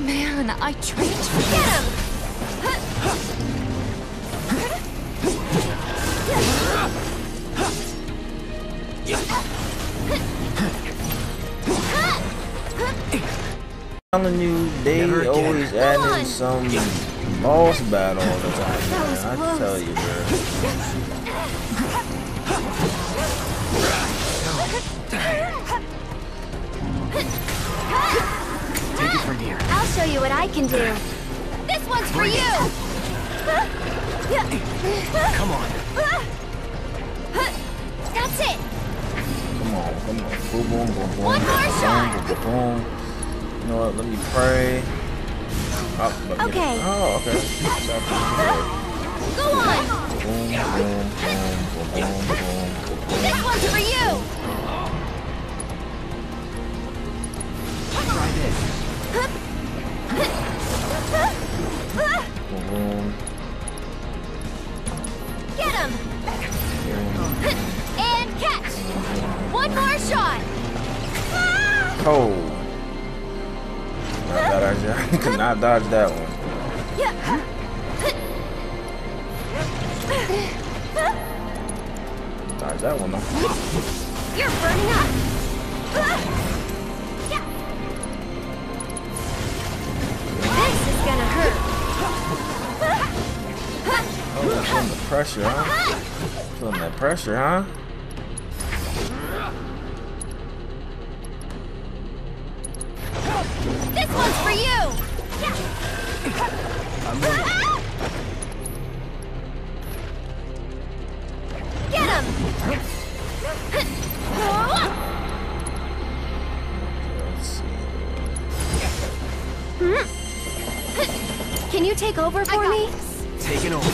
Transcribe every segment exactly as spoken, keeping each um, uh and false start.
Man, I trained for this. Telling you, they always adding some boss battle all the time, man. I can tell you, bro. Take it from here. I'll show you what I can do. This one's for you. Come on. That's it. Come on, come on. Boom, boom, boom, boom. One more boom, shot. boom, boom, boom. You know what? Let me pray. Oh, let me Okay. Oh, okay. Go on. Boom, boom, boom, boom, boom, boom. This one's for you. Try this. Boom, boom. Get him. And catch. One more shot. Cold. Not dodge that. Could not dodge that one. Dodge that one though. You're burning up. This is gonna hurt. Oh, feeling the pressure, huh? Feeling that pressure, huh? This one's for you. Get him. Let's see. Can you take over for me? Taking over.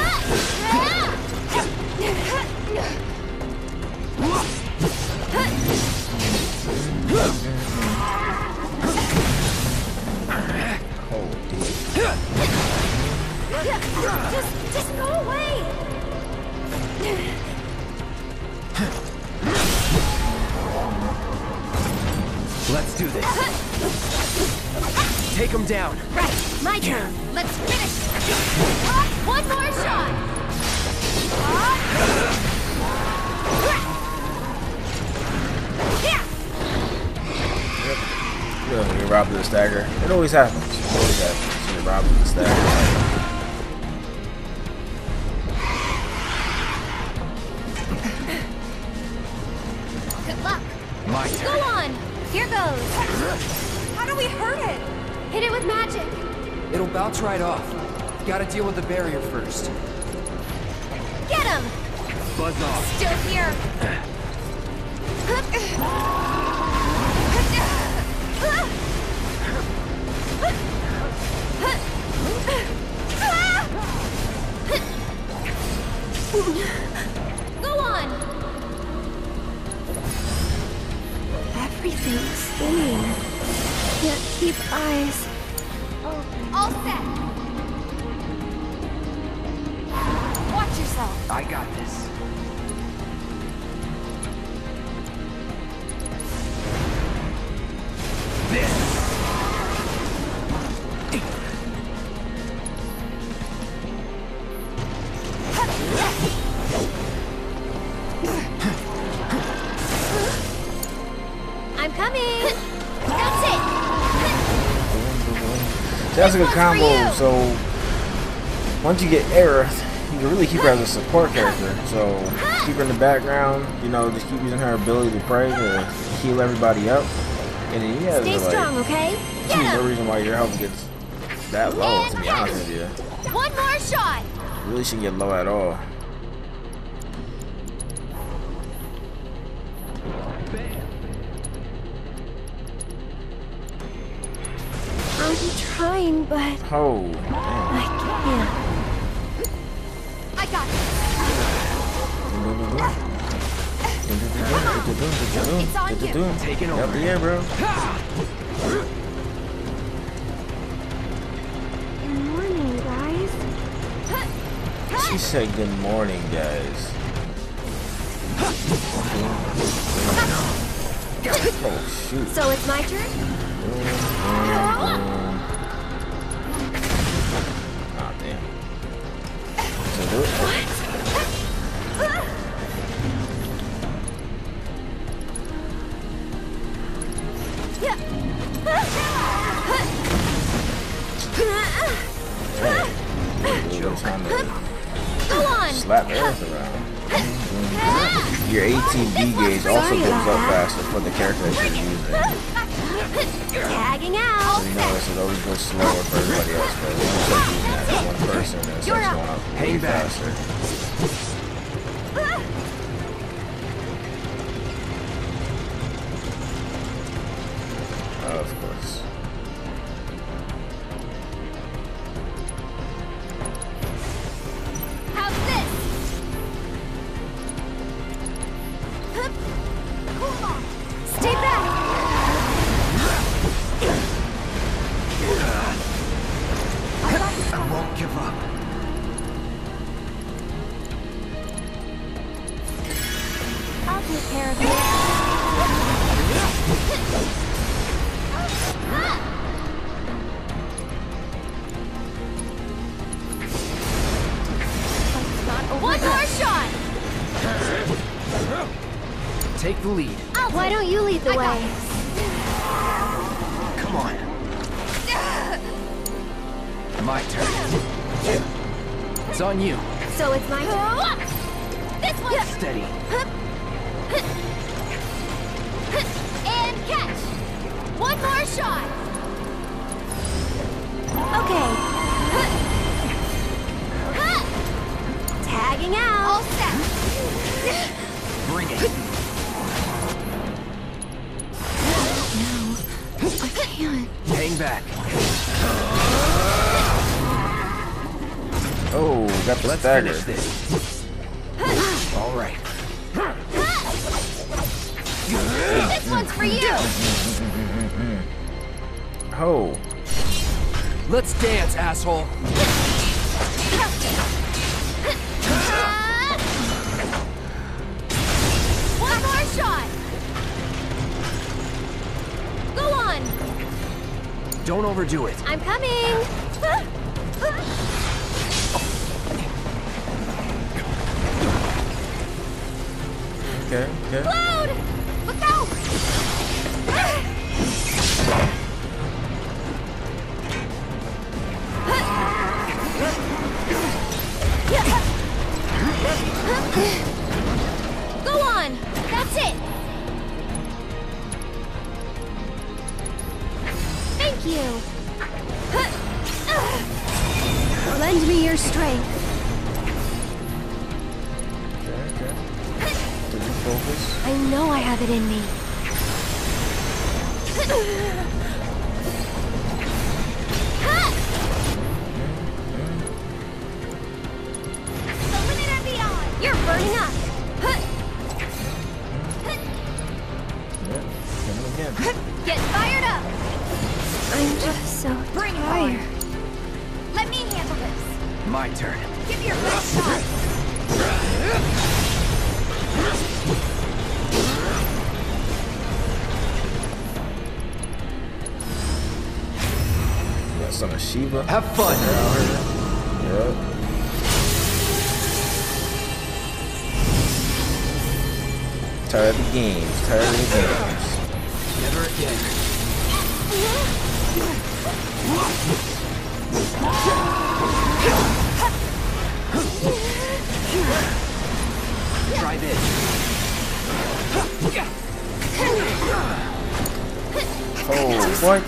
Oh, dude. Just, just go away. Let's do this. Take him down. Right, my turn. Let's finish. One more shot. Yeah, you're robbed of the stagger. It always happens. It always happens. You're robbed of the stagger. Good luck. My Go turn. on. Here goes. How do we hurt it? Hit it with magic. It'll bounce right off. Gotta deal with the barrier first. Get him. Buzz off. Still here. Go on. Everything's spinning. Can't keep eyes. All set. Watch yourself. I got this. This. I'm coming. That's it. See, that's a good combo. So once you get Aerith, you can really keep her as a support character. So keep her in the background. You know, just keep using her ability to pray to heal everybody up. And then yeah, Stay like, strong, okay? there's no reason why your health gets that low. To be honest with you, One more shot. you really shouldn't get low at all. I'm trying, but Oh, damn. I can't. I got it. It's on you. Taking Up over. the air, bro. Good morning, guys. She said good morning, guys. Oh, shoot. So it's my turn? do it. Go on. Slap Aerith around. Your A T B gauge also goes up faster for the character that you're using. Tagging out. So you notice it always goes slower for everybody else, but when you start using that for one person, then it starts going up way Hang back. faster. Of course. How's this? Hold on. Stay back. I won't give up. I'll take care of you. One more shot. Take the lead. I'll Why don't you lead the I got way? Come on. My turn. It's on you. So it's my turn. This one. Steady. And catch. One more shot. Okay. Tagging out. All set. Bring it. I can't. Hang back. Oh, got the Let's stagger. finish this. All right. This one's for you. Oh, Let's dance, asshole. One more shot. Go on. Don't overdo it. I'm coming. okay, okay. Load. Look out. Go on. That's it. Thank you. Lend me your strength. Okay, okay. Did you focus? I know I have it in me. The limit and beyond. You're burning up. Yeah, coming again. Get fired up. I'm just so Bring it tired. on. Let me handle this. My turn. Give your best shot. Got some of Shiva. Have fun. Yep. Tired of the games. Tired of the games. Never again. Try this. Oh, what?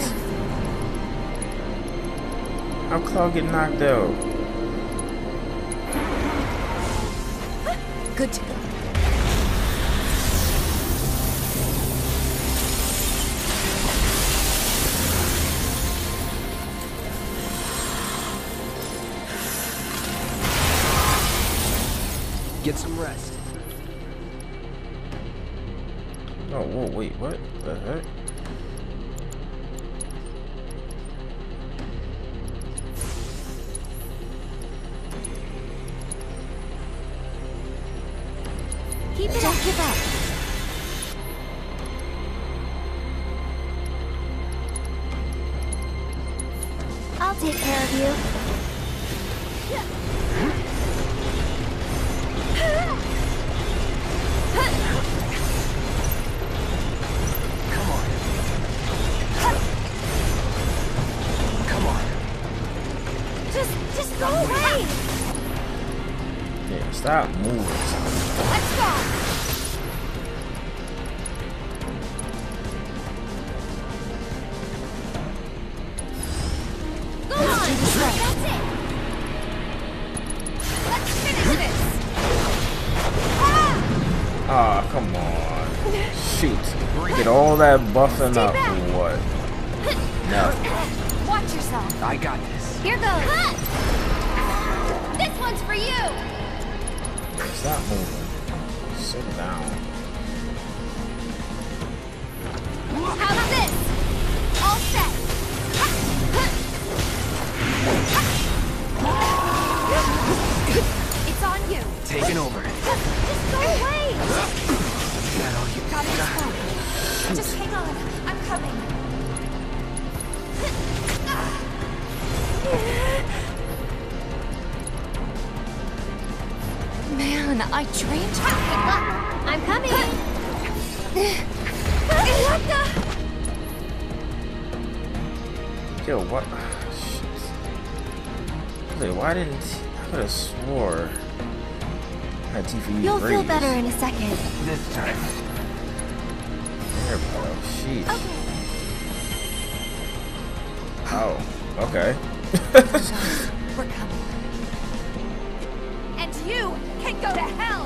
How Cloud get knocked out? Good to go. Get some rest. Oh, whoa, wait, what the heck? Keep it up. Keep up. I'll take care of you. Stop moving. Let's go. Go on. That's it. Let's finish this. Ah! Ah, come on. Shoot. Get all that buffing up or what? No. Watch yourself. I got this. Here goes. This one's for you. Stop moving. Sit down. How about this? All set. It's on you. Taking over. Just go away. Got all you Got it. got. Just hang on. I'm coming. Man, I trained you. Good luck. I'm coming. What the? Yo, what? Shit. Wait, why didn't I could have swore I had Tifa You'll use feel raise. better in a second. This time. There, bro. Sheesh. Okay. Oh, okay. We're coming. And you can go to hell.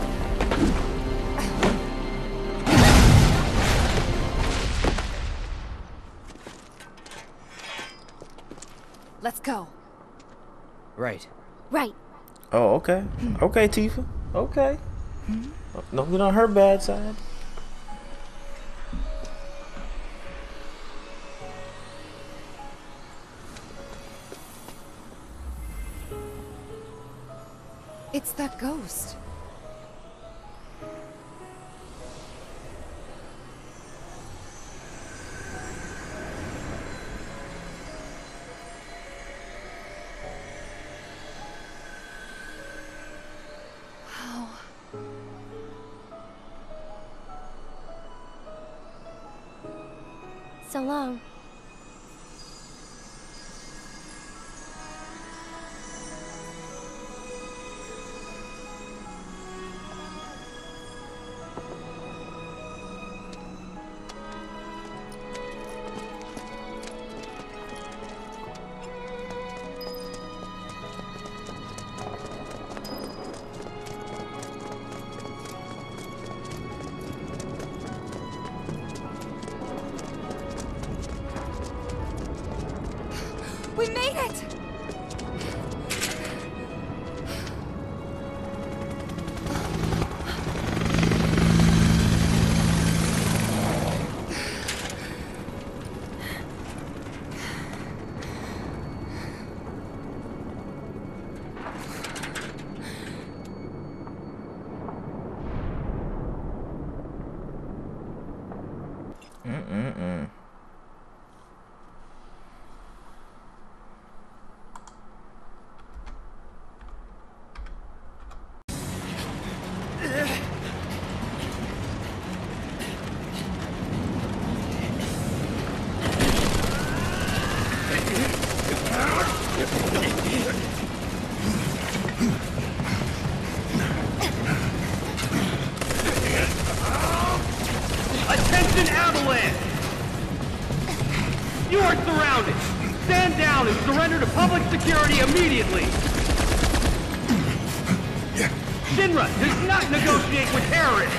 Let's go. Right. Right. Oh, okay. Okay, Tifa. Okay. Don't get on her bad side. It's that ghost. Wow. So long. We made it! Mm-mm-mm. Attention, Avalanche! You are surrounded! Stand down and surrender to public security immediately! Shinra does not negotiate with terrorists!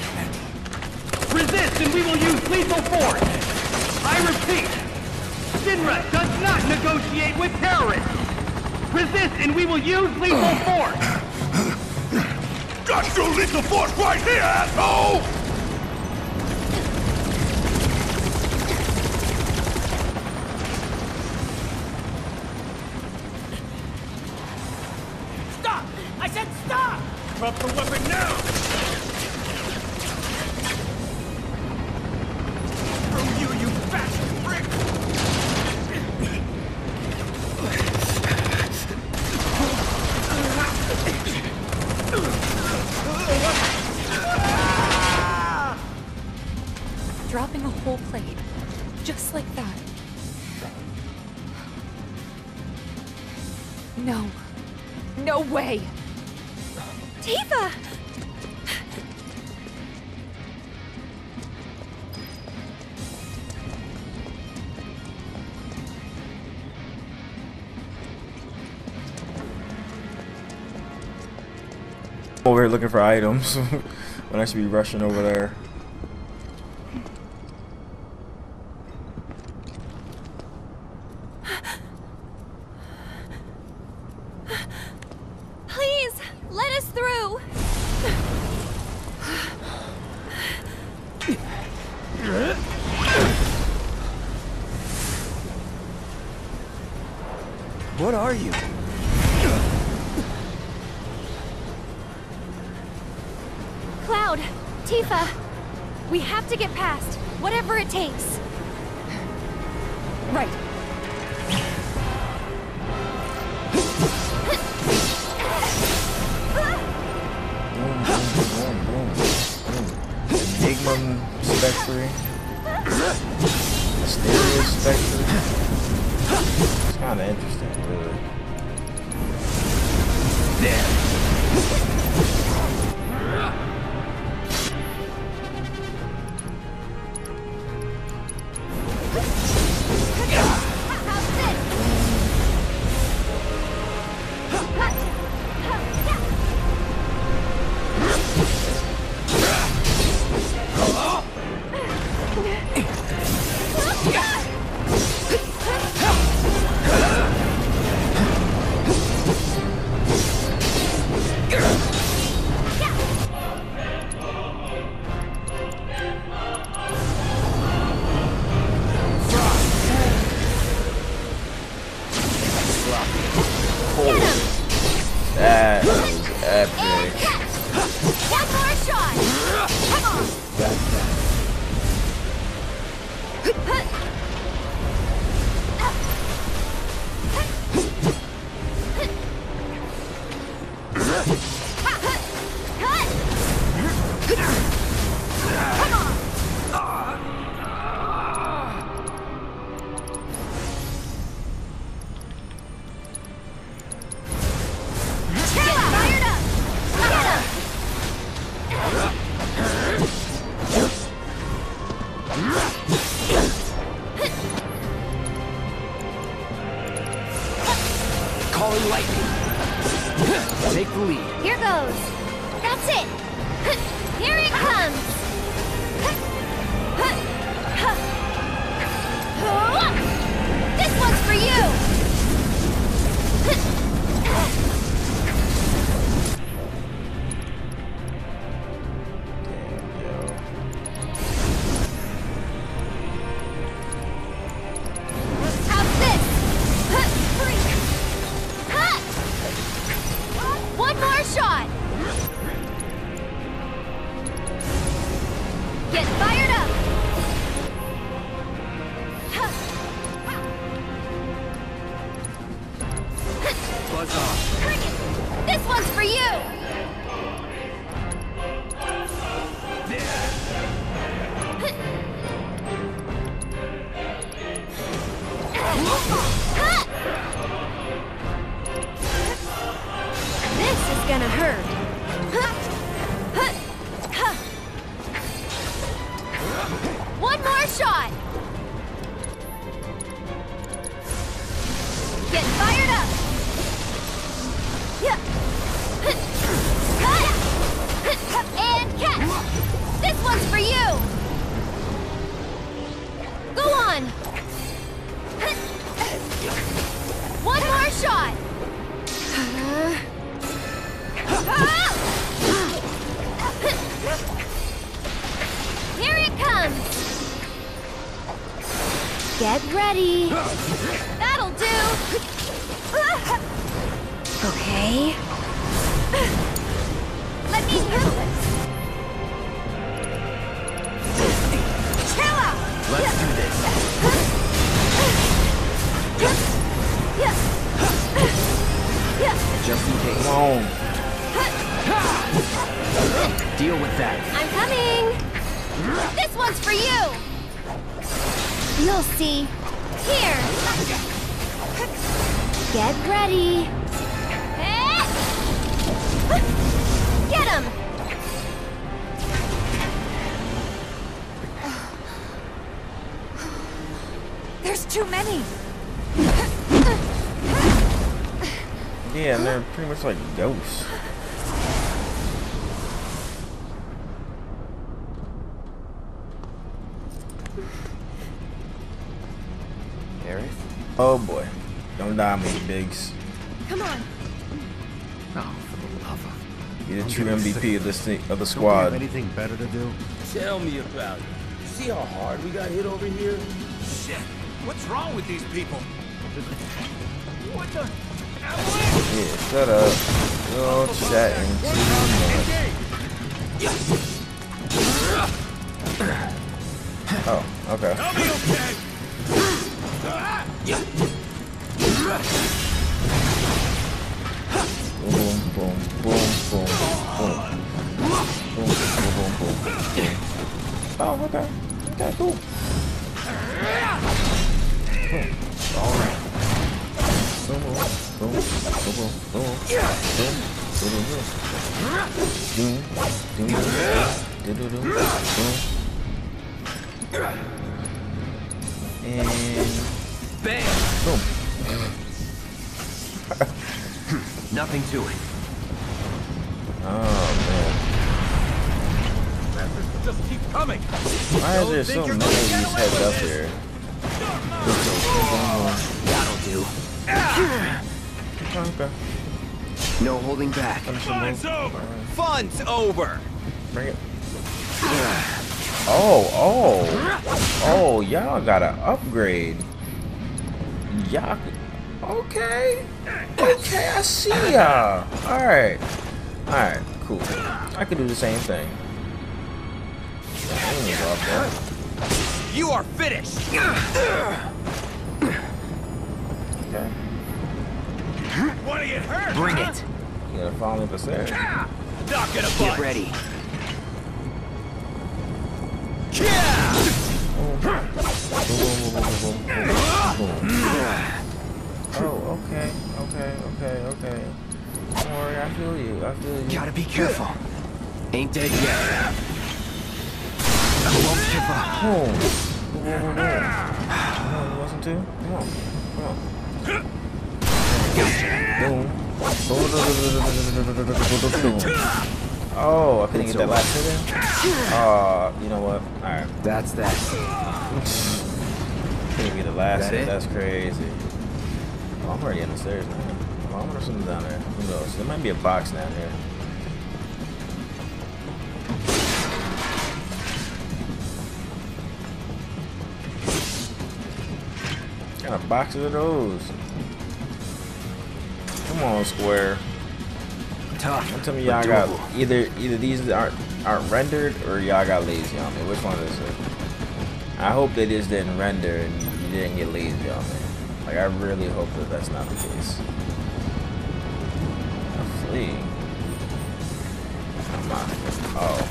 Resist and we will use lethal force! I repeat, Shinra does not negotiate with terrorists! Resist and we will use lethal force! Got your lethal force right here, asshole! Stop! I said stop! Drop the weapon now! Screw you, you bastard prick! Dropping a whole plate. Just like that. No. No way! Tifa! Over here looking for items when I should be rushing over there. Please, let us through! What are you? Cloud, Tifa, we have to get past, whatever it takes. Right. Boom, boom, boom, boom, boom. Enigma Spectre. Mysterious Spectre. It's kind of interesting, really. That was epic. One more shot! Come on! Got that. Calling lightning. Take the lead. Here goes. That's it. Here it comes. This one's for you. How's this? One more shot. Get fired up. Buzz off. This one's for you. This is gonna hurt. One more shot. Get fired up. And catch. This one's for you. Go on. One more shot. Here it comes. Get ready. That'll do. Okay. Let me handle this. Chill out. Let's do this. Just in case. Come on. Deal with that. I'm coming. This one's for you. You'll see. Here. Get ready. too many. Yeah, and they're pretty much like ghosts. Aerith? Oh boy. Don't die on me, Biggs. Come on. Oh, for the love of... You're the I'm true getting M V P sick of this thing, of the Don't we have squad. anything better to do? Tell me about it. See how hard we got hit over here? Shit! What's wrong with these people? What the? Yeah, shut up. You're chatting too much. Oh, okay. I'll be okay. Boom, boom, boom, boom, boom. Boom, boom, boom, boom, boom. Oh, okay. Okay, cool. All right. Boom, boom, boom, boom, boom, boom, boom, boom, boom, boom, boom, boom, boom, boom. And Bam! boom. Nothing to it. Oh man. Just keep coming. Why is there so many of these heads up here? That'll do. Okay. No holding back. Finish the move. over. Fun's over. Bring it. Oh, oh. Oh, y'all got an upgrade. Y'all. Okay. Okay, I see y'all. Alright. Alright, cool. I could do the same thing. Aim is off there. You are finished. Okay. Want to get hurt? Bring it. You gotta follow me up the stairs. Not gonna Get bite. ready. Boom. Boom, boom, boom, boom, boom, boom, boom. Oh, okay, okay, okay, okay. Don't worry, I feel you, I feel you. Gotta be careful. Ain't dead yet. I won't give up. Boom. Boom, boom, boom, boom. No, it wasn't too? Come on, come on. Boom. Boom. Oh, I couldn't get that last hit in? Oh, you know what? Alright. That's that. Couldn't get the last That hit, it? that's crazy. Oh, I'm already on the stairs now. Oh, I wonder if something's down there. Who knows? There might be a box down here. What kind of boxes are those? Come on, Square. Tough. Don't tell me y'all got either either these aren't aren't rendered or y'all got lazy on me. Which one is it? I hope they just didn't render and you didn't get lazy on me. Like I really hope that that's not the case. A flea. I'm not. Oh.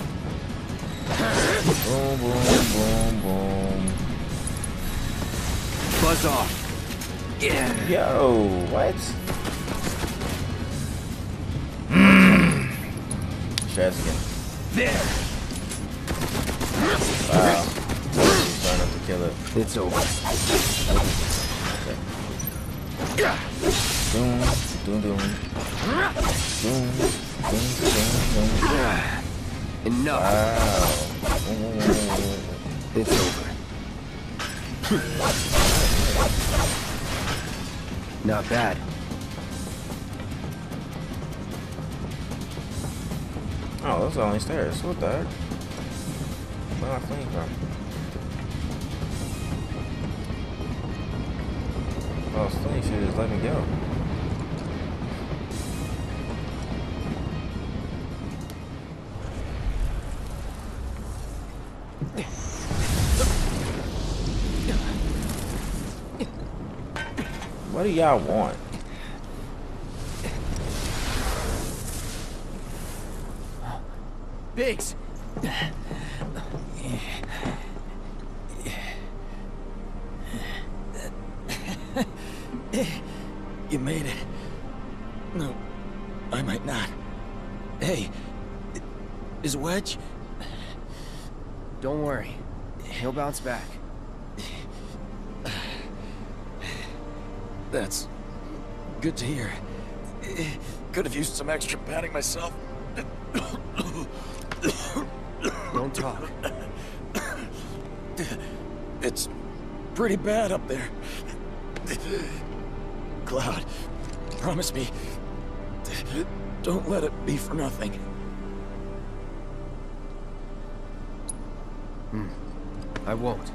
Boom, boom, boom, boom. Buzz off. Yeah. Yo, what? Shots again. There. Wow. He's trying not to kill it. It's over. Doom, doom, doom. Doom, doom, doom, doom. Enough. Wow. It's over. Not bad. Oh, those are only stairs. What the heck? Where am I fleeing from? Oh, I was fleeing, she just let me go. What do y'all want? Biggs. You made it. No, I might not. Hey, is Wedge? Don't worry. He'll bounce back. That's good to hear. Could have used some extra padding myself. Don't talk. It's pretty bad up there. Cloud, promise me, don't let it be for nothing. Hmm. I won't.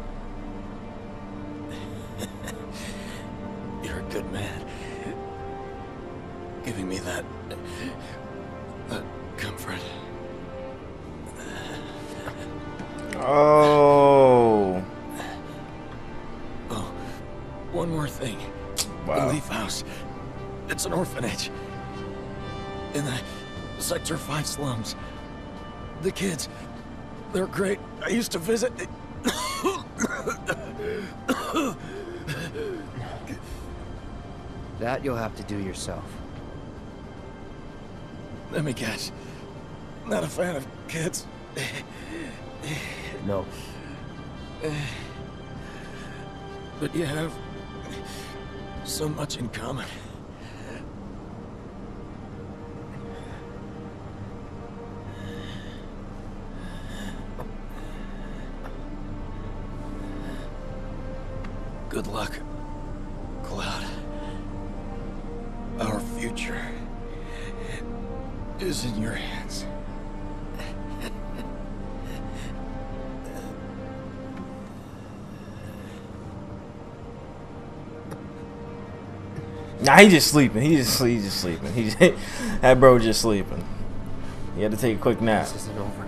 You're a good man. Giving me that... that comfort. Oh. Oh, one more thing. Wow. The Leaf House. It's an orphanage. In the Sector five slums. The kids, they're great. I used to visit. That you'll have to do yourself. Let me guess. Not a fan of kids. No. But you have so much in common. Good luck, Cloud. Our future is in your hands. Nah, he just sleeping. He just he's just sleeping. He just, that bro just sleeping. He had to take a quick nap. This isn't over.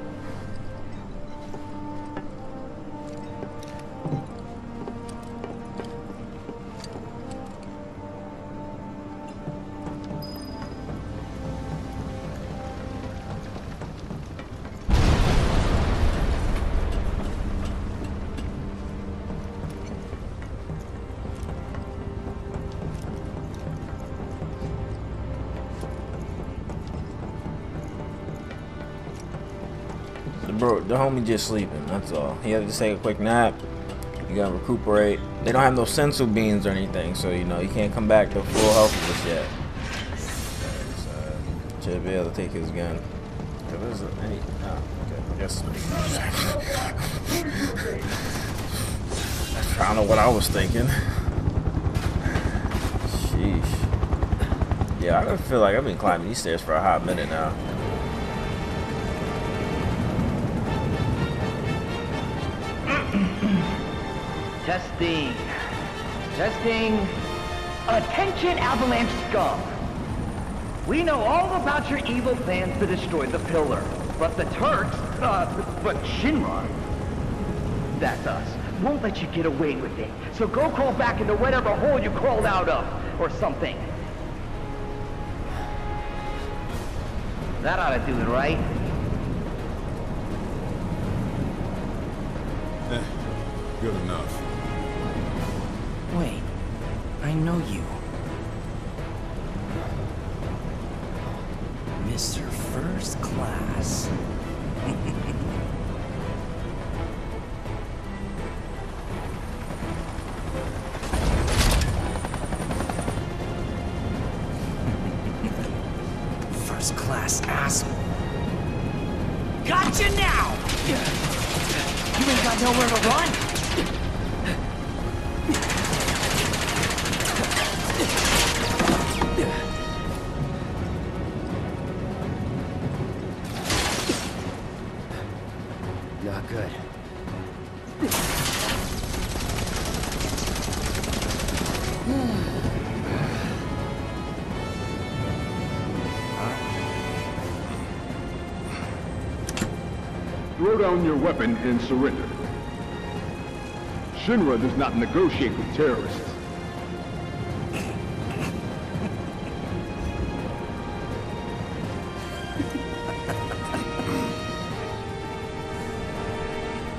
Bro, the homie just sleeping, that's all. He had to take a quick nap. You gotta recuperate. They don't have no sensu beans or anything, so you know, he can't come back to full health just yet. So, should be able to take his gun. If there's any, oh, okay, I guess. I don't know what I was thinking. Sheesh. Yeah, I feel like I've been climbing these stairs for a hot minute now. Testing. Testing. Attention, Avalanche scum. We know all about your evil plans to destroy the pillar. But the Turks, uh, but Shinra, that's us, won't let you get away with it. So go crawl back into whatever hole you crawled out of, or something. That ought to do it, right? Eh, good enough. Wait, I know you. Mister First Class. First Class asshole. Gotcha now! You ain't got nowhere to run? Not good. Throw down your weapon and surrender. Shinra does not negotiate with terrorists.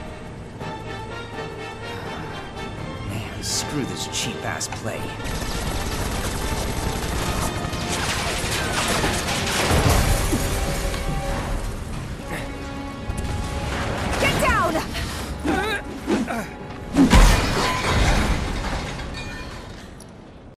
Man, screw this cheap-ass play.